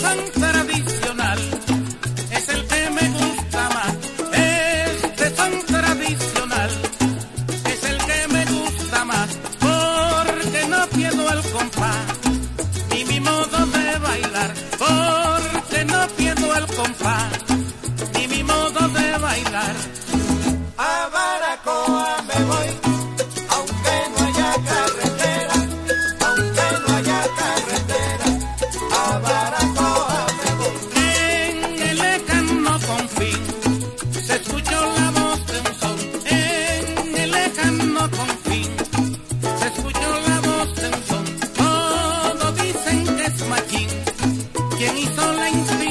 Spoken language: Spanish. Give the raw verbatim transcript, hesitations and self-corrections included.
son tradicional es el que me gusta más. Este son tradicional es el que me gusta más, porque no pierdo el compás ni mi modo de bailar, porque no pierdo el compás ni mi modo de bailar. A Baracoa me voy, aunque no haya carretera, aunque no haya carretera. A Baracoa me voy. En el lejano confín se escuchó la voz de un son. En el lejano confín se escuchó la voz de un son. Todos dicen que es Machín quien hizo la